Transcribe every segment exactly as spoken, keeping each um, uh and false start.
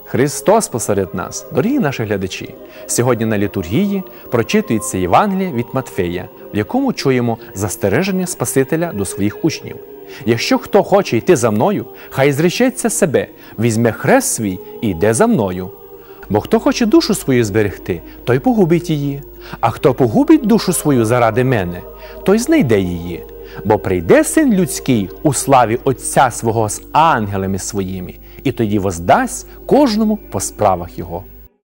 Христос посеред нас! Дорогі наші глядачі! Сьогодні на літургії прочитується Євангеліє від Матфея, в якому чуємо застереження Спасителя до своїх учнів. «Якщо хто хоче йти за мною, хай зречеться себе, візьме хрест свій і йде за мною. Бо хто хоче душу свою зберегти, той погубить її, а хто погубить душу свою заради мене, той знайде її. Бо прийде Син Людський у славі Отця свого з ангелами своїми, і тоді воздасть кожному по справах його».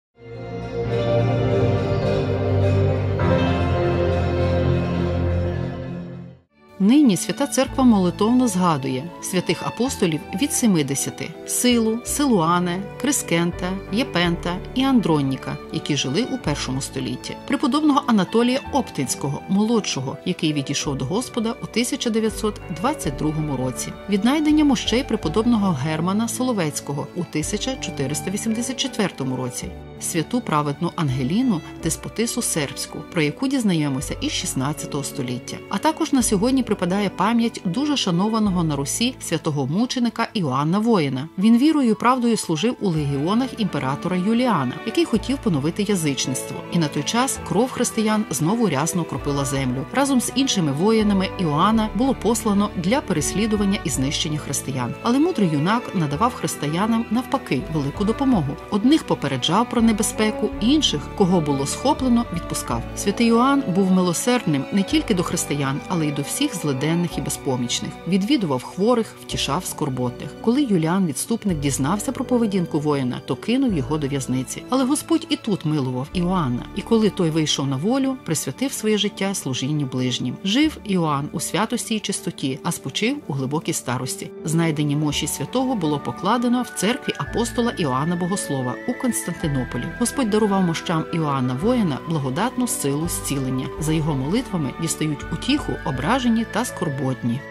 Нині Свята Церква молитовно згадує святих апостолів від семидесяти – Силу, Силуане, Крискента, Єпента і Андроніка, які жили у першому столітті, преподобного Анатолія Оптинського, молодшого, який відійшов до Господа у тисяча дев'ятсот двадцять другому році, віднайдення мощей преподобного Германа Соловецького у тисяча чотириста вісімдесят четвертому році, святу праведну Ангеліну Деспотису Сербську, про яку дізнаємося із шістнадцятого століття. А також на сьогодні припадає пам'ять дуже шанованого на Русі святого мученика Іоанна Воїна. Він вірою і правдою служив у легіонах імператора Юліана, який хотів поновити язичництво. І на той час кров християн знову рясно окропила землю. Разом з іншими воїнами Іоанна було послано для переслідування і знищення християн. Але мудрий юнак надавав християнам навпаки велику допомогу. Одних попереджав про небезпеку, інших, кого було схоплено, відпускав. Святий Іоанн був милосердним не тільки до християн, але й до всіх злиденних і безпомічних. Відвідував хворих, втішав скорботних. Коли Юліан Відступник дізнався про поведінку воїна, то кинув його до в'язниці. Але Господь і тут милував Іоанна. І коли той вийшов на волю, присвятив своє життя служінню ближнім. Жив Іоанн у святості і чистоті, а спочив у глибокій старості. Знайдені мощі святого було покладено в церкві апостола Іоанна Богослова у Константинополі. Господь дарував мощам Іоанна Воїна благодатну силу зцілення. За його молитвами дістають утіху ображені та скорботні.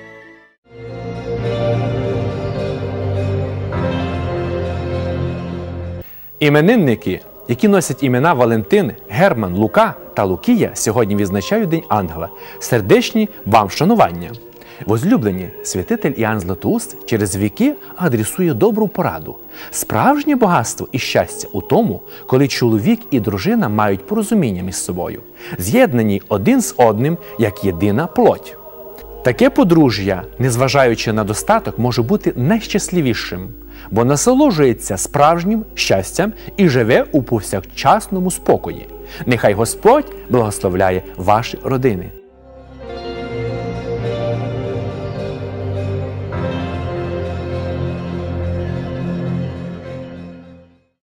Іменинники, які носять імена Валентин, Герман, Лука та Лукія, сьогодні відзначають День Ангела. Сердечні вам шанування! Возлюблені, святитель Іоанн Златоуст через віки адресує добру пораду. Справжнє багатство і щастя у тому, коли чоловік і дружина мають порозуміння між собою, з'єднані один з одним, як єдина плоть. Таке подружжя, незважаючи на достаток, може бути найщасливішим, бо насолоджується справжнім щастям і живе у повсякчасному спокої. Нехай Господь благословляє ваші родини.